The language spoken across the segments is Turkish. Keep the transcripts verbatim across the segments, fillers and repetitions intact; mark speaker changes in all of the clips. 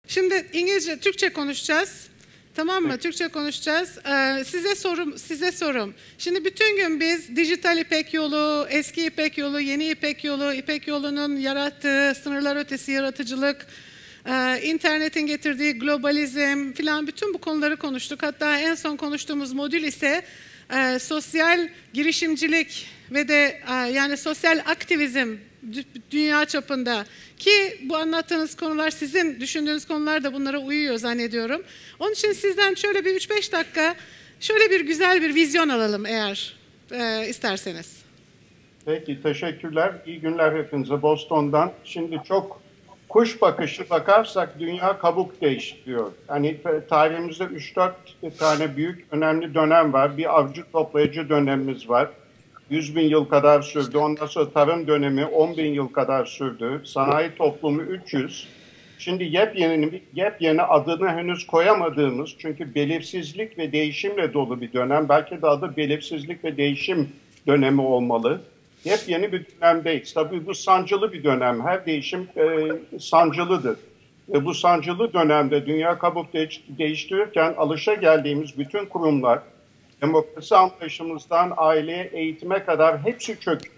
Speaker 1: Şimdi İngilizce, Türkçe konuşacağız. Tamam mı? Türkçe konuşacağız. Ee, size sorum, size sorum. Şimdi bütün gün biz dijital İpek yolu, eski İpek yolu, yeni İpek yolu, İpek yolunun yarattığı sınırlar ötesi yaratıcılık, e, internetin getirdiği globalizm filan bütün bu konuları konuştuk. Hatta en son konuştuğumuz modül ise e, sosyal girişimcilik ve de e, yani sosyal aktivizm dünya çapında, ki bu anlattığınız konular, sizin düşündüğünüz konular da bunlara uyuyor zannediyorum. Onun için sizden şöyle bir üç beş dakika şöyle bir güzel bir vizyon alalım eğer e, isterseniz.
Speaker 2: Peki, teşekkürler. İyi günler hepinize Boston'dan. Şimdi çok kuş bakışı bakarsak dünya kabuk değiştiriyor. Hani tarihimizde üç dört tane büyük önemli dönem var. Bir avcı toplayıcı dönemimiz var. yüz bin yıl kadar sürdü. Ondan sonra tarım dönemi on bin yıl kadar sürdü. Sanayi toplumu üç yüz. Şimdi yepyeni, yepyeni adını henüz koyamadığımız, çünkü belirsizlik ve değişimle dolu bir dönem. Belki de adı belirsizlik ve değişim dönemi olmalı. Yepyeni bir dönemdeyiz. Tabii bu sancılı bir dönem. Her değişim e, sancılıdır. E, bu sancılı dönemde dünya kabuk değiş, değiştirirken alışageldiğimiz bütün kurumlar, demokrasi anlayışımızdan aileye, eğitime kadar hepsi çöküyor.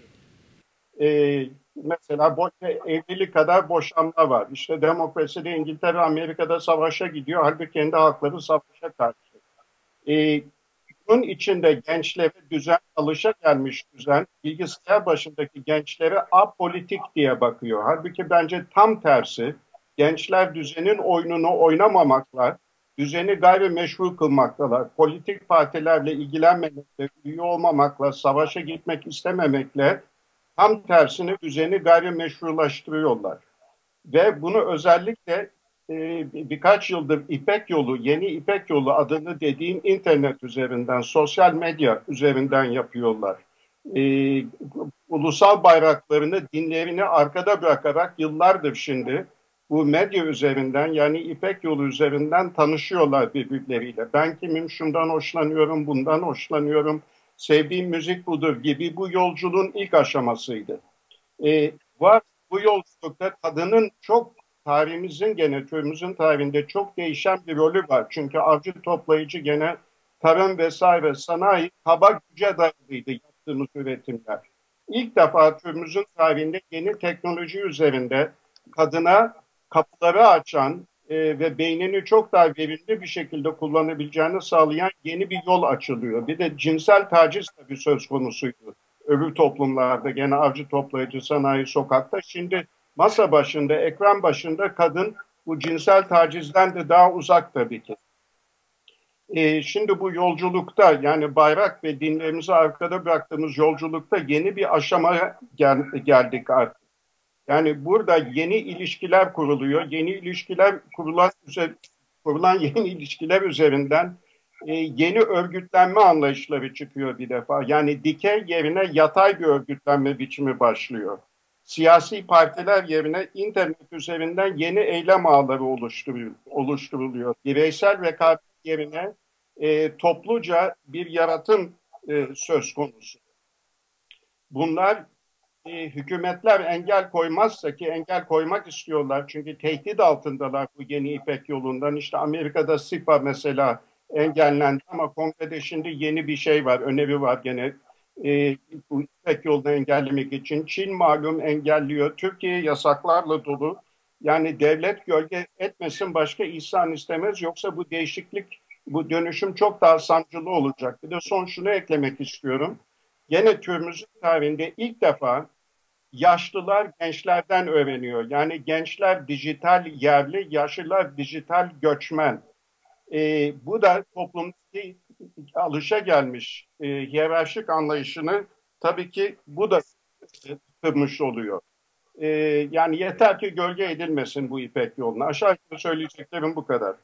Speaker 2: Ee, mesela evlilik kadar boşanma var. İşte demokraside İngiltere, Amerika'da savaşa gidiyor. Halbuki kendi halkları savaşa karşı. Ee, bunun içinde gençlere düzen, alışagelmiş düzen, bilgisayar başındaki gençlere apolitik diye bakıyor. Halbuki bence tam tersi. Gençler düzenin oyununu oynamamakla, düzeni gayrimeşru kılmaktalar. Politik partilerle ilgilenmemekle, üye olmamakla, savaşa gitmek istememekle tam tersine düzeni gayrimeşrulaştırıyorlar. Ve bunu özellikle e, birkaç yıldır İpek Yolu, yeni İpek Yolu adını dediğim internet üzerinden, sosyal medya üzerinden yapıyorlar. E, ulusal bayraklarını, dinlerini arkada bırakarak yıllardır şimdi bu medya üzerinden, yani İpek Yolu üzerinden tanışıyorlar birbirleriyle. Ben kimim, şundan hoşlanıyorum, bundan hoşlanıyorum, sevdiğim müzik budur gibi bu yolculuğun ilk aşamasıydı. Ee, var bu yolculukta kadının çok, tarihimizin, gene köyümüzün tarihinde çok değişen bir rolü var. Çünkü avcı toplayıcı gene tarım vesaire sanayi kaba güce dayalıydı yaptığımız üretimler. İlk defa köyümüzün tarihinde yeni teknoloji üzerinde kadına kapıları açan e, ve beynini çok daha verimli bir şekilde kullanabileceğini sağlayan yeni bir yol açılıyor. Bir de cinsel taciz tabii söz konusuydu. Öbür toplumlarda gene avcı toplayıcı sanayi sokakta. Şimdi masa başında, ekran başında kadın bu cinsel tacizden de daha uzak tabii ki. E, şimdi bu yolculukta, yani bayrak ve dinlerimizi arkada bıraktığımız yolculukta yeni bir aşamaya gel geldik artık. Yani burada yeni ilişkiler kuruluyor. Yeni ilişkiler kurulan, kurulan yeni ilişkiler üzerinden e, yeni örgütlenme anlayışları çıkıyor bir defa. Yani dikey yerine yatay bir örgütlenme biçimi başlıyor. Siyasi partiler yerine internet üzerinden yeni eylem ağları oluşturuluyor. oluşturuluyor. Bireysel rekabet yerine e, topluca bir yaratım e, söz konusu. Bunlar e, hükümetler engel koymazsa, ki engel koymak istiyorlar çünkü tehdit altındalar bu yeni İpek yolundan. İşte Amerika'da SIPA mesela engellendi ama kongrede şimdi yeni bir şey var, öneri var gene e, bu İpek yolunu engellemek için. Çin malum engelliyor. Türkiye yasaklarla dolu. Yani devlet gölge etmesin, başka ihsan istemez, yoksa bu değişiklik, bu dönüşüm çok daha sancılı olacak. Bir de son şunu eklemek istiyorum. Gene türümüzün tarihinde ilk defa yaşlılar gençlerden öğreniyor. Yani gençler dijital yerli, yaşlılar dijital göçmen. Ee, bu da toplumdaki alışagelmiş e, hiyerarşik anlayışını tabii ki bu da kırmış oluyor. Ee, yani yeter ki gölge edilmesin bu İpek yoluna. Aşağı yukarı söyleyeceklerim bu kadar.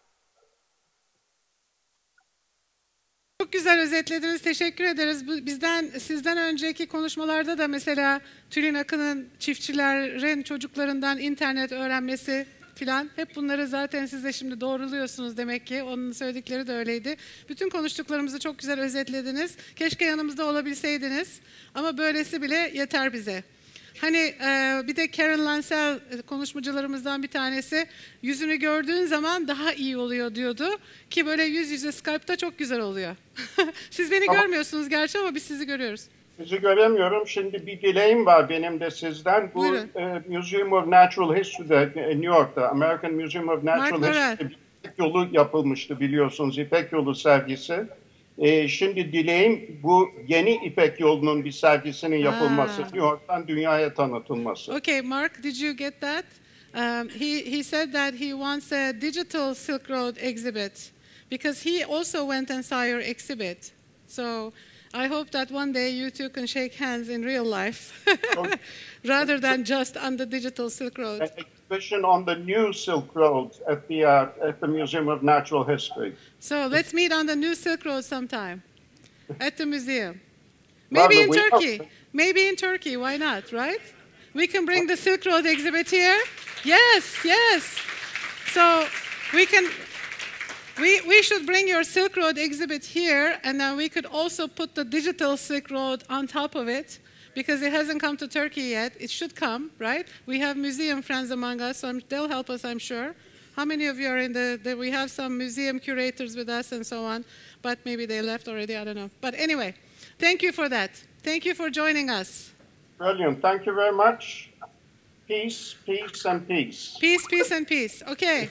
Speaker 1: Çok güzel özetlediniz. Teşekkür ederiz. Bizden, sizden önceki konuşmalarda da mesela Tülin Akın'ın çiftçilerin çocuklarından internet öğrenmesi filan, hep bunları zaten siz de şimdi doğruluyorsunuz demek ki. Onun söyledikleri de öyleydi. Bütün konuştuklarımızı çok güzel özetlediniz. Keşke yanımızda olabilseydiniz ama böylesi bile yeter bize. Hani e, bir de Karen Lansell konuşmacılarımızdan bir tanesi yüzünü gördüğün zaman daha iyi oluyor diyordu. Ki böyle yüz yüze Skype'ta çok güzel oluyor. Siz beni
Speaker 2: Ama,
Speaker 1: görmüyorsunuz gerçi ama biz sizi görüyoruz.
Speaker 2: Sizi göremiyorum. Şimdi bir dileğim var benim de sizden. Bu e, Museum of Natural History'de e, New York'ta American Museum of Natural History'de İpek Yolu yapılmıştı biliyorsunuz. İpek Yolu sergisi. E, şimdi dileğim bu yeni İpek Yolu'nun bir sergisinin yapılması. New York'tan dünyaya tanıtılması.
Speaker 1: Okay, Mark, did you get that? Um, he, he said that he wants a digital Silk Road exhibit because he also went and saw your exhibit. So I hope that one day you two can shake hands in real life rather than just on the digital Silk Road.
Speaker 2: An exhibition on the new Silk Road at the, uh, at the Museum of Natural History.
Speaker 1: So let's meet on the new Silk Road sometime at the museum. Maybe in Turkey. Maybe in Turkey. Why not, right? We can bring the Silk Road exhibit here. Yes, yes. So we can... We, we should bring your Silk Road exhibit here, and then we could also put the digital Silk Road on top of it, because it hasn't come to Turkey yet. It should come, right? We have museum friends among us, so I'm, they'll help us, I'm sure. How many of you are in the, the, we have some museum curators with us and so on, but maybe they left already, I don't know. But anyway, thank you for that. Thank you for joining us.
Speaker 2: Brilliant. Thank you very much. Peace, peace, and peace.
Speaker 1: Peace, peace, and peace. Okay.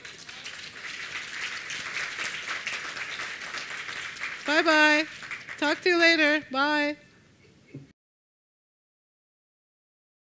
Speaker 1: Bye-bye. Talk to you later. Bye.